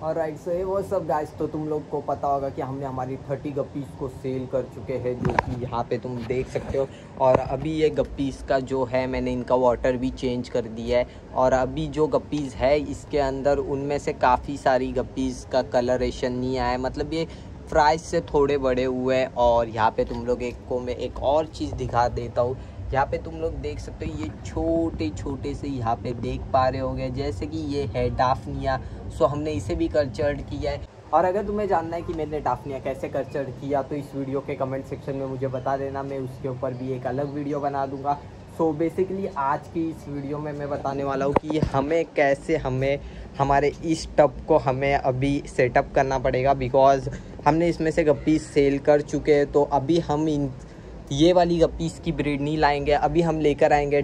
Alright, सो ये वो सब गाइस, तो तुम लोग को पता होगा कि हमने हमारी 30 गप्पीज़ को सेल कर चुके हैं, जो कि यहाँ पे तुम देख सकते हो। और अभी ये गप्पीज़ का जो है, मैंने इनका वाटर भी चेंज कर दिया है। और अभी जो गप्पीज़ है इसके अंदर, उनमें से काफ़ी सारी गप्पीज़ का कलरेशन नहीं आया है, मतलब ये फ्राइज से थोड़े बड़े हुए हैं। और यहाँ पे तुम लोग मैं एक और चीज़ दिखा देता हूँ। यहाँ पे तुम लोग देख सकते हो, ये छोटे छोटे से यहाँ पे देख पा रहे होंगे, जैसे कि ये है डाफनिया। सो हमने इसे भी कल्चर्ड किया है। और अगर तुम्हें जानना है कि मैंने डाफनिया कैसे कल्चर्ड किया, तो इस वीडियो के कमेंट सेक्शन में मुझे बता देना, मैं उसके ऊपर भी एक अलग वीडियो बना दूंगा। सो बेसिकली आज की इस वीडियो में मैं बताने वाला हूँ कि हमें हमारे इस टब को हमें अभी सेटअप करना पड़ेगा, बिकॉज़ हमने इसमें से गप्पी सेल कर चुके हैं। तो अभी हम ये वाली गप्पीज़ की ब्रीड नहीं लाएंगे, अभी हम लेकर आएंगे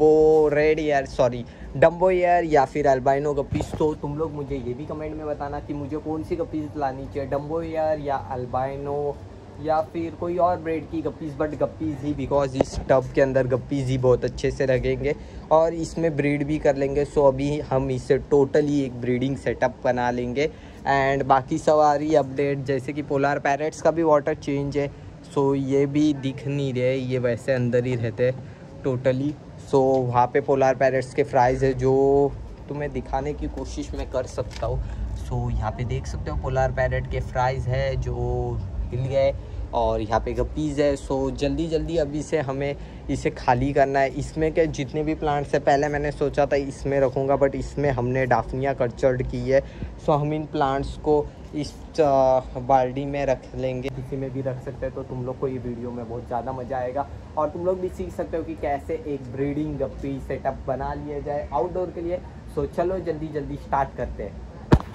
डम्बो एयर या फिर अल्बाइनो गप्पीज़। तो तुम लोग मुझे ये भी कमेंट में बताना कि मुझे कौन सी गप्पीज़ लानी चाहिए, डम्बो एयर या अल्बाइनो या फिर कोई और ब्रीड की गप्पीज़, बट गप्पीज़ ही, बिकॉज इस टब के अंदर गप्पीज़ ही बहुत अच्छे से लगेंगे और इसमें ब्रीड भी कर लेंगे। सो अभी हम इसे टोटली एक ब्रीडिंग सेटअप बना लेंगे। एंड बाकी सारी अपडेट, जैसे कि पोलर पैरेट्स का भी वाटर चेंज है। सो ये भी दिख नहीं रहे, ये वैसे अंदर ही रहते टोटली। सो वहाँ पे पोलर पैरेट्स के फ्राइज़ है, जो तुम्हें दिखाने की कोशिश मैं कर सकता हूँ। सो यहाँ पे देख सकते हो पोलर पैरेट के फ्राइज़ है जो हिल गए, और यहाँ पे गप्पीज़ है। सो जल्दी जल्दी अभी से हमें इसे खाली करना है। इसमें के जितने भी प्लांट्स है, पहले मैंने सोचा था इसमें रखूँगा, बट इसमें हमने डाफनिया कल्चर्ड की है। सो हम इन प्लांट्स को इस बाल्टी में रख लेंगे, किसी में भी रख सकते हैं। तो तुम लोग को ये वीडियो में बहुत ज़्यादा मज़ा आएगा और तुम लोग भी सीख सकते हो कि कैसे एक ब्रीडिंग गप्पी सेटअप बना लिया जाए आउटडोर के लिए। सो चलो जल्दी जल्दी स्टार्ट करते हैं।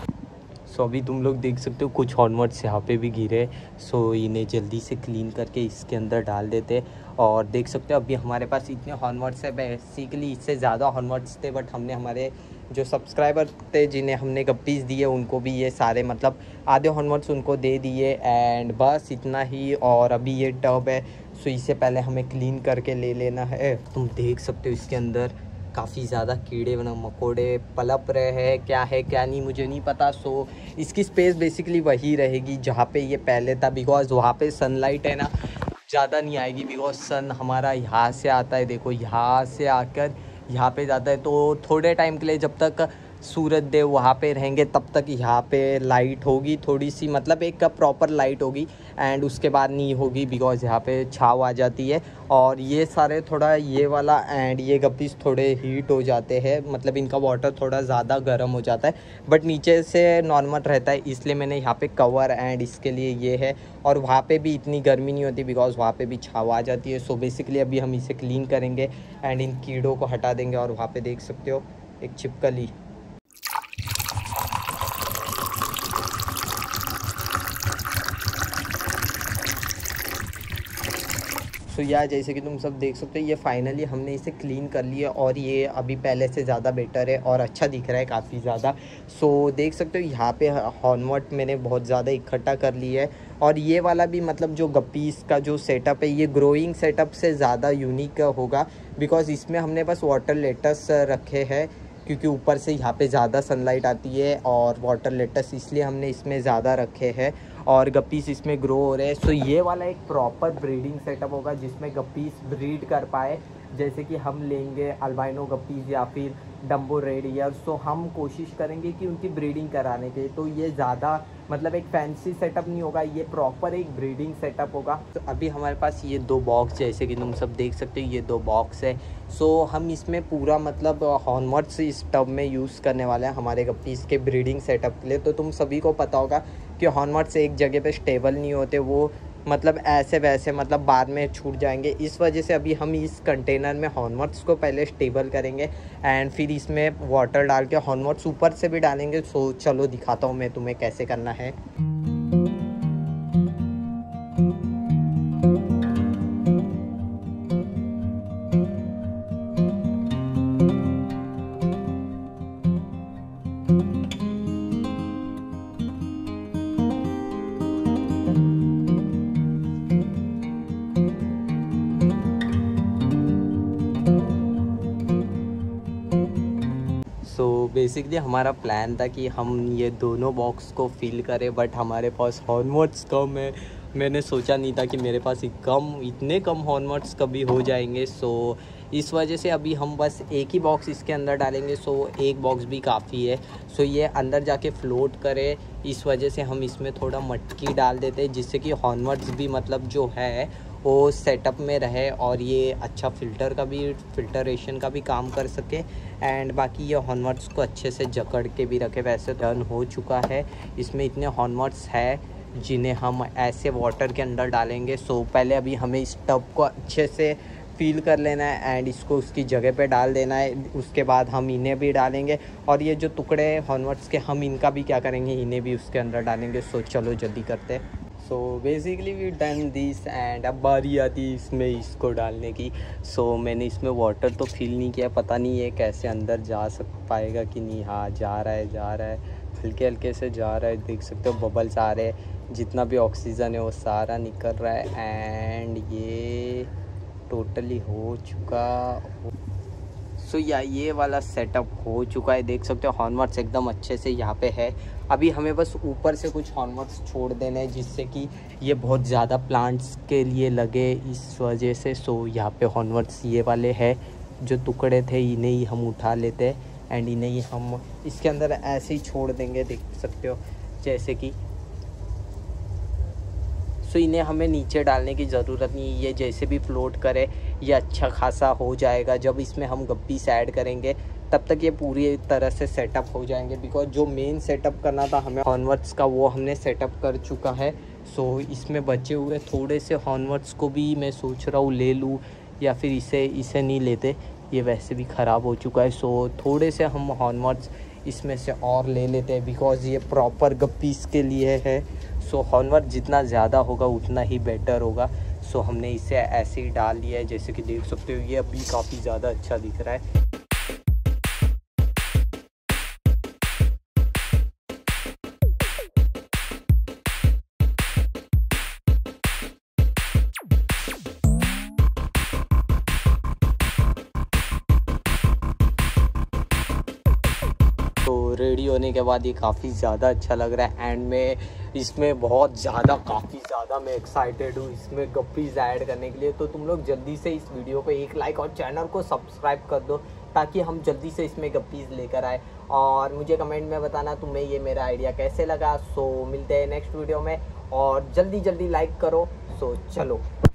सो अभी तुम लोग देख सकते हो कुछ हॉर्नवर्ड्स यहाँ पे भी गिरे। सो इन्हें जल्दी से क्लीन करके इसके अंदर डाल देते। और देख सकते हो अभी हमारे पास इतने हॉर्नवर्ड्स है, बेसिकली इससे ज़्यादा हॉर्नवर्ड्स थे, बट हमने हमारे जो सब्सक्राइबर थे जिन्हें हमने गप्पीज़ दिए उनको भी ये सारे, मतलब आधे हॉर्नवर्ड्स उनको दे दिए। एंड बस इतना ही। और अभी ये टब है, सो इसे पहले हमें क्लीन करके ले लेना है। तुम देख सकते हो इसके अंदर काफ़ी ज़्यादा कीड़े मकोड़े पलप रहे हैं, क्या है क्या नहीं मुझे नहीं पता। सो इसकी स्पेस बेसिकली वही रहेगी जहाँ पे ये पहले था, बिकॉज़ वहाँ पे सनलाइट है ना ज़्यादा नहीं आएगी, बिकॉज़ सन हमारा यहाँ से आता है, देखो यहाँ से आकर यहाँ पे जाता है। तो थोड़े टाइम के लिए जब तक सूरज देव वहाँ पे रहेंगे तब तक यहाँ पे लाइट होगी थोड़ी सी, मतलब एक प्रॉपर लाइट होगी। एंड उसके बाद नहीं होगी, बिकॉज़ यहाँ पे छाव आ जाती है। और ये सारे थोड़ा ये वाला एंड ये गप्पीज़ थोड़े हीट हो जाते हैं, मतलब इनका वाटर थोड़ा ज़्यादा गर्म हो जाता है, बट नीचे से नॉर्मल रहता है, इसलिए मैंने यहाँ पे कवर एंड इसके लिए ये है। और वहाँ पे भी इतनी गर्मी नहीं होती, बिकॉज़ वहाँ पे भी छाव आ जाती है। सो बेसिकली अभी हम इसे क्लीन करेंगे एंड इन कीड़ों को हटा देंगे। और वहाँ पे देख सकते हो एक छिपकली, तो यार जैसे कि तुम सब देख सकते हो, ये फाइनली हमने इसे क्लीन कर लिया और ये अभी पहले से ज़्यादा बेटर है और अच्छा दिख रहा है काफ़ी ज़्यादा। सो देख सकते हो यहाँ पे हॉर्नवर्ड मैंने बहुत ज़्यादा इकट्ठा कर लिया है। और ये वाला भी, मतलब जो गप्पीज़ का जो सेटअप है, ये ग्रोइंग सेटअप से ज़्यादा यूनिक होगा, बिकॉज़ इसमें हमने बस वाटर लेटस रखे हैं, क्योंकि ऊपर से यहाँ पे ज़्यादा सनलाइट आती है और वाटर लेटस इसलिए हमने इसमें ज़्यादा रखे हैं और गप्पीज़ इसमें ग्रो हो रहे हैं। सो ये वाला एक प्रॉपर ब्रीडिंग सेटअप होगा जिसमें गप्पीज़ ब्रीड कर पाए। जैसे कि हम लेंगे अल्बाइनो गप्पीज़ या फिर डम्बो रेड ईयर, सो हम कोशिश करेंगे कि उनकी ब्रीडिंग कराने के। तो ये ज़्यादा मतलब एक फैंसी सेटअप नहीं होगा, ये प्रॉपर एक ब्रीडिंग सेटअप होगा। तो अभी हमारे पास ये 2 बॉक्स, जैसे कि तुम सब देख सकते हो, ये 2 बॉक्स है। सो हम इसमें पूरा मतलब हॉर्नवर्ड्स इस टब में यूज़ करने वाले हैं हमारे गप्पीज़ के ब्रीडिंग सेटअप के लिए। तो तुम सभी को पता होगा कि हॉर्नवर्ड्स एक जगह पे स्टेबल नहीं होते, वो मतलब ऐसे वैसे मतलब बाद में छूट जाएंगे। इस वजह से अभी हम इस कंटेनर में हॉर्नवर्ड्स को पहले स्टेबल करेंगे एंड फिर इसमें वाटर डाल के हॉर्नवर्ड्स ऊपर से भी डालेंगे। सो चलो दिखाता हूँ मैं तुम्हें कैसे करना है। बेसिकली हमारा प्लान था कि हम ये दोनों बॉक्स को फिल करें, बट हमारे पास हॉर्नवर्ड्स कम है। मैंने सोचा नहीं था कि मेरे पास इतने कम हॉर्नवर्ड्स कभी हो जाएंगे। सो इस वजह से अभी हम बस एक ही बॉक्स इसके अंदर डालेंगे। सो एक बॉक्स भी काफ़ी है। सो ये अंदर जाके फ्लोट करे, इस वजह से हम इसमें थोड़ा मटकी डाल देते हैं, जिससे कि हॉर्नवर्ड्स भी मतलब जो है वो सेटअप में रहे और ये अच्छा फिल्टरेशन का भी काम कर सके। एंड बाकी ये हॉर्नवर्ड्स को अच्छे से जकड़ के भी रखे। वैसे डन हो चुका है। इसमें इतने हॉर्नवर्ड्स है जिन्हें हम ऐसे वाटर के अंदर डालेंगे। सो पहले अभी हमें इस टब को अच्छे से फील कर लेना है एंड इसको उसकी जगह पे डाल देना है। उसके बाद हम इन्हें भी डालेंगे और ये जो टुकड़े हॉर्नवर्ड्स के हम इनका भी क्या करेंगे, इन्हें भी उसके अंदर डालेंगे। सो चलो जल्दी करते हैं। So basically we done this and अब बारी आती है इसमें इसको डालने की। सो मैंने इसमें वाटर तो फिल नहीं किया, पता नहीं ये कैसे अंदर जा पाएगा कि नहीं। हाँ जा रहा है, हल्के हल्के से जा रहा है। देख सकते हो बबल्स आ रहे हैं, जितना भी ऑक्सीजन है वो सारा निकल रहा है एंड ये टोटली हो चुका। सो ये वाला सेटअप हो चुका है। देख सकते हो हॉर्नवर्ड्स एकदम अच्छे से यहाँ पे है। अभी हमें बस ऊपर से कुछ हॉर्नवर्ड्स छोड़ देने हैं, जिससे कि ये बहुत ज़्यादा प्लांट्स के लिए लगे, इस वजह से। सो यहाँ पे हॉर्नवर्ड्स ये वाले हैं, जो टुकड़े थे इन्हें ही हम उठा लेते हैं एंड इन्हें ही हम इसके अंदर ऐसे ही छोड़ देंगे। देख सकते हो जैसे कि। सो इन्हें हमें नीचे डालने की ज़रूरत नहीं, ये जैसे भी फ्लोट करे ये अच्छा खासा हो जाएगा। जब इसमें हम गप्पीस ऐड करेंगे तब तक ये पूरी तरह से सेटअप हो जाएंगे, बिकॉज जो मेन सेटअप करना था हमें हॉर्नवर्ड्स का वो हमने सेटअप कर चुका है। सो इसमें बचे हुए थोड़े से हॉर्नवर्ड्स को भी मैं सोच रहा हूँ ले लूँ या फिर इसे नहीं लेते, ये वैसे भी ख़राब हो चुका है। सो थोड़े से हम हॉर्नवर्ड्स इसमें से और ले लेते हैं, बिकॉज़ ये प्रॉपर गप्पीस के लिए है। सो हॉर्नवर्ड जितना ज़्यादा होगा उतना ही बेटर होगा। सो हमने इसे ऐसे ही डाल लिया है, जैसे कि देख सकते हो ये अभी काफ़ी ज़्यादा अच्छा दिख रहा है। तो रेडी होने के बाद ये काफ़ी ज़्यादा अच्छा लग रहा है एंड मैं इसमें काफ़ी ज़्यादा मैं एक्साइटेड हूँ इसमें गप्पीज़ ऐड करने के लिए। तो तुम लोग जल्दी से इस वीडियो को एक लाइक और चैनल को सब्सक्राइब कर दो, ताकि हम जल्दी से इसमें गप्पीज़ लेकर आए। और मुझे कमेंट में बताना तुम्हें ये मेरा आइडिया कैसे लगा। सो मिलते हैं नेक्स्ट वीडियो में और जल्दी लाइक करो। सो चलो।